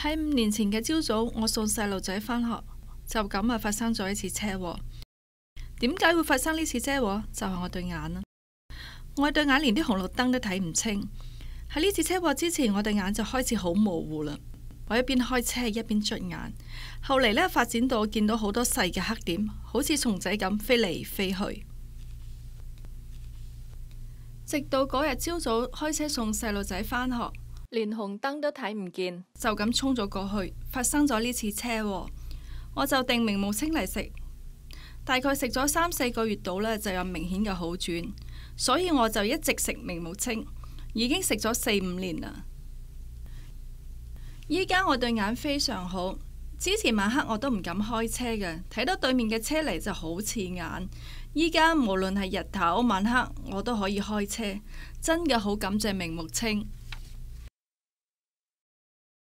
喺5年前嘅朝早，我送細路仔返學，就咁發生咗一次車禍。點解會發生呢次車禍？就係我對眼啦。我對眼連啲紅綠燈都睇唔清。喺呢次車禍之前，我對眼就開始好模糊啦。我一邊開車一邊捽眼，後嚟呢，發展到我見到好多細嘅黑點，好似蟲仔咁飛嚟飛去。直到嗰日朝早開車送細路仔返學，連紅燈都睇唔見，就咁衝咗過去，發生咗呢次車禍。我就定明目清嚟食，大概食咗3-4個月度呢，就有明顯嘅好轉，所以我就一直食明目清，已經食咗4-5年啦。依家我對眼非常好，之前晚黑我都唔敢開車嘅，睇到對面嘅車嚟就好刺眼。依家無論係日頭晚黑，我都可以開車，真嘅好感謝明目清。